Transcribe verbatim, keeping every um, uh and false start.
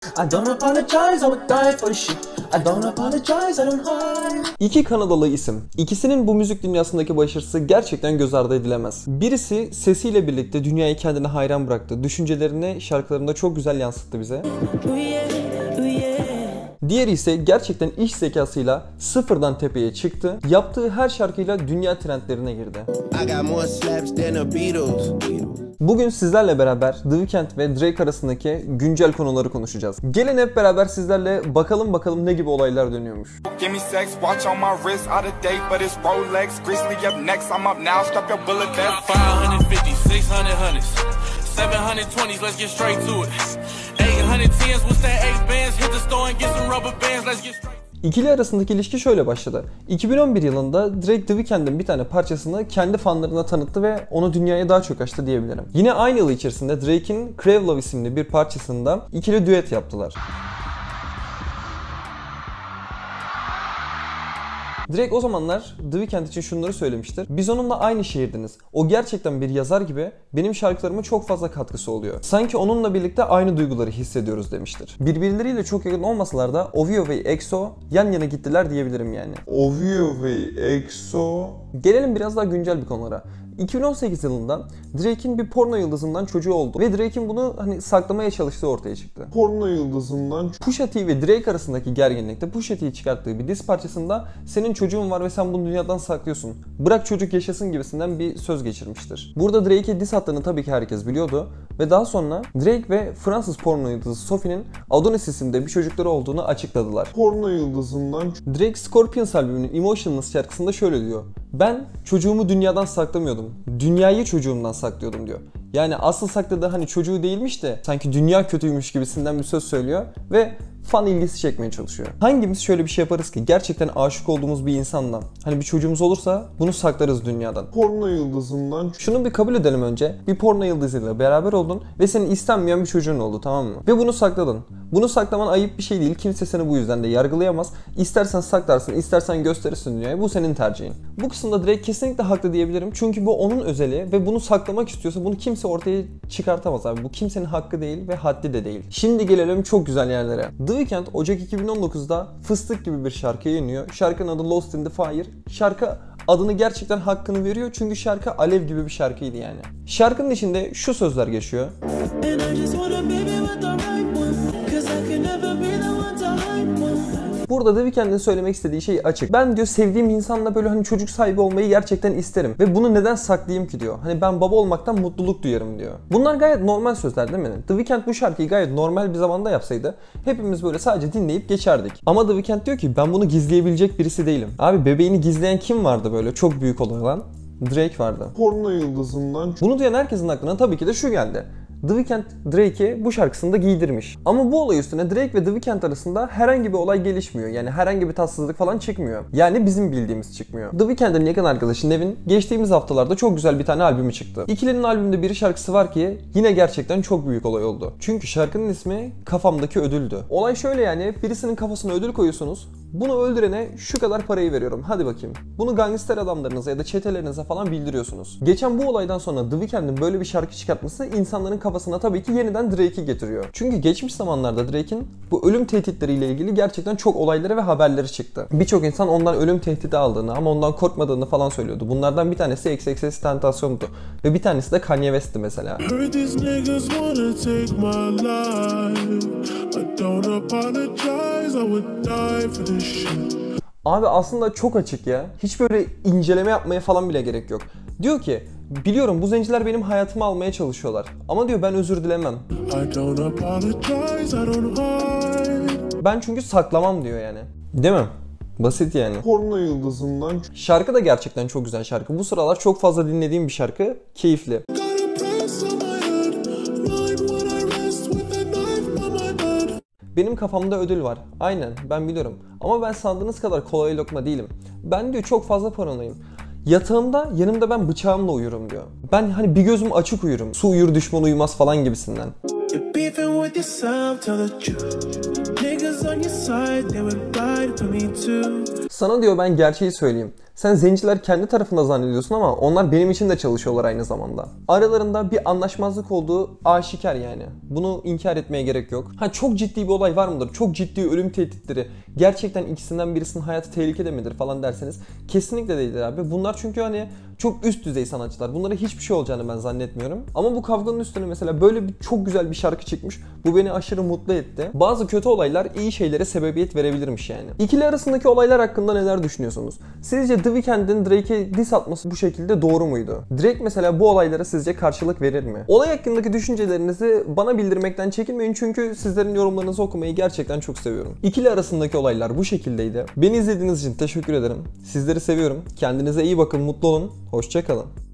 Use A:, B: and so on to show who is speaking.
A: I don't apologize, I would die for shit. I don't apologize, I don't hide.
B: İki Kanadalı isim. İkisinin bu müzik dünyasındaki başarısı gerçekten göz ardı edilemez. Birisi sesiyle birlikte dünyayı kendine hayran bıraktı. Düşüncelerini şarkılarında çok güzel yansıttı bize. Diğeri ise gerçekten iş zekasıyla sıfırdan tepeye çıktı. Yaptığı her şarkıyla dünya trendlerine girdi. Bugün sizlerle beraber The Weeknd ve Drake arasındaki güncel konuları konuşacağız. Gelin hep beraber sizlerle bakalım bakalım ne gibi olaylar dönüyormuş. İkili arasındaki ilişki şöyle başladı. iki bin on bir yılında Drake The Weeknd'in bir tane parçasını kendi fanlarına tanıttı ve onu dünyaya daha çok açtı diyebilirim. Yine aynı yıl içerisinde Drake'in Crave Love isimli bir parçasında ikili düet yaptılar. Drake o zamanlar The Weeknd için şunları söylemiştir. Biz onunla aynı şehirdeniz. O gerçekten bir yazar gibi benim şarkılarıma çok fazla katkısı oluyor. Sanki onunla birlikte aynı duyguları hissediyoruz demiştir. Birbirleriyle çok yakın olmasalar da OVO ve E X O yan yana gittiler diyebilirim yani.
C: OVO ve E X O.
B: Gelelim biraz daha güncel bir konulara. iki bin on sekiz yılında Drake'in bir porno yıldızından çocuğu oldu ve Drake'in bunu hani saklamaya çalıştığı ortaya çıktı.
C: Porno yıldızından
B: Pusha T ve Drake arasındaki gerginlikte Pusha T'yi çıkarttığı bir diss parçasında senin çocuğun var ve sen bunu dünyadan saklıyorsun. Bırak çocuk yaşasın gibisinden bir söz geçirmiştir. Burada Drake'e diss attığını tabii ki herkes biliyordu ve daha sonra Drake ve Fransız porno yıldızı Sophie'nin Adonis isimde bir çocukları olduğunu açıkladılar.
C: Porno yıldızından
B: Drake Scorpions albümünün Emotionless şarkısında şöyle diyor. Ben çocuğumu dünyadan saklamıyordum. Dünyayı çocuğumdan saklıyordum diyor. Yani asıl sakladığı hani çocuğu değilmiş de sanki dünya kötüymüş gibisinden bir söz söylüyor ve fan ilgisi çekmeye çalışıyor. Hangimiz şöyle bir şey yaparız ki gerçekten aşık olduğumuz bir insandan hani bir çocuğumuz olursa bunu saklarız dünyadan.
C: Porno yıldızından
B: Şunu bir kabul edelim önce. Bir porno yıldızıyla beraber oldun ve senin istenmeyen bir çocuğun oldu, tamam mı? Ve bunu sakladın. Bunu saklaman ayıp bir şey değil. Kimse seni bu yüzden de yargılayamaz. İstersen saklarsın, istersen gösterirsin dünyaya. Bu senin tercihin. Bu kısımda Drake kesinlikle haklı diyebilirim. Çünkü bu onun özeli ve bunu saklamak istiyorsa bunu kimse ortaya çıkartamaz abi. Bu kimsenin hakkı değil ve haddi de değil. Şimdi gelelim çok güzel yerlere. The Weeknd Ocak iki bin on dokuzda Fıstık gibi bir şarkı yayınlıyor. Şarkının adı Lost in the Fire. Şarkı adını gerçekten hakkını veriyor çünkü şarkı alev gibi bir şarkıydı yani. Şarkının içinde şu sözler geçiyor. Burada The Weeknd'in söylemek istediği şey açık. Ben diyor sevdiğim insanla böyle hani çocuk sahibi olmayı gerçekten isterim. Ve bunu neden saklayayım ki diyor. Hani ben baba olmaktan mutluluk duyarım diyor. Bunlar gayet normal sözler değil mi? The Weeknd bu şarkıyı gayet normal bir zamanda yapsaydı hepimiz böyle sadece dinleyip geçerdik. Ama The Weeknd diyor ki ben bunu gizleyebilecek birisi değilim. Abi bebeğini gizleyen kim vardı böyle çok büyük olan? Drake vardı.
C: Porno yıldızından
B: Bunu duyan herkesin aklına tabii ki de şu geldi. The Weeknd Drake'i bu şarkısında giydirmiş. Ama bu olay üstüne Drake ve The Weeknd arasında herhangi bir olay gelişmiyor. Yani herhangi bir tatsızlık falan çıkmıyor. Yani bizim bildiğimiz çıkmıyor. The Weeknd'in yakın arkadaşı Nevin geçtiğimiz haftalarda çok güzel bir tane albümü çıktı. İkilinin albümünde bir şarkısı var ki yine gerçekten çok büyük olay oldu. Çünkü şarkının ismi Kafamdaki Ödüldü. Olay şöyle yani birisinin kafasına ödül koyuyorsunuz. Bunu öldürene şu kadar parayı veriyorum. Hadi bakayım. Bunu gangster adamlarınıza ya da çetelerinize falan bildiriyorsunuz. Geçen bu olaydan sonra The Weeknd'in böyle bir şarkı çıkartması insanların kafasına tabii ki yeniden Drake'i getiriyor. Çünkü geçmiş zamanlarda Drake'in bu ölüm tehditleriyle ilgili gerçekten çok olayları ve haberleri çıktı. Birçok insan ondan ölüm tehdidi aldığını ama ondan korkmadığını falan söylüyordu. Bunlardan bir tanesi X X S Tentacion'du. Ve bir tanesi de Kanye West'ti mesela. Abi aslında çok açık ya. Hiç böyle inceleme yapmaya falan bile gerek yok. Diyor ki biliyorum bu zenciler benim hayatımı almaya çalışıyorlar. Ama diyor ben özür dilemem. Ben çünkü saklamam diyor yani. Değil mi? Basit yani.
C: Porno yıldızından
B: Şarkı da gerçekten çok güzel şarkı. Bu sıralar çok fazla dinlediğim bir şarkı. Keyifli. Benim kafamda ödül var. Aynen ben biliyorum. Ama ben sandığınız kadar kolay lokma değilim. Ben diyor çok fazla paranoyum. Yatağımda yanımda ben bıçağımla uyurum diyor. Ben hani bir gözüm açık uyurum. Su uyur düşman uyumaz falan gibisinden. Sana diyor ben gerçeği söyleyeyim. Sen zenciler kendi tarafında zannediyorsun ama onlar benim için de çalışıyorlar aynı zamanda. Aralarında bir anlaşmazlık olduğu aşikar yani. Bunu inkar etmeye gerek yok. Ha çok ciddi bir olay var mıdır? Çok ciddi ölüm tehditleri. Gerçekten ikisinden birisinin hayatı tehlikede midir falan derseniz kesinlikle değildir abi. Bunlar çünkü hani çok üst düzey sanatçılar. Bunlara hiçbir şey olacağını ben zannetmiyorum. Ama bu kavganın üstüne mesela böyle bir çok güzel bir şarkı çıkmış. Bu beni aşırı mutlu etti. Bazı kötü olaylar iyi şeylere sebebiyet verebilirmiş yani. İkili arasındaki olaylar hakkında neler düşünüyorsunuz? Sizce The Weeknd'in Drake'e diss atması bu şekilde doğru muydu? Drake mesela bu olaylara sizce karşılık verir mi? Olay hakkındaki düşüncelerinizi bana bildirmekten çekinmeyin çünkü sizlerin yorumlarınızı okumayı gerçekten çok seviyorum. İkili arasındaki olaylar bu şekildeydi. Beni izlediğiniz için teşekkür ederim. Sizleri seviyorum. Kendinize iyi bakın, mutlu olun. Hoşça kalın.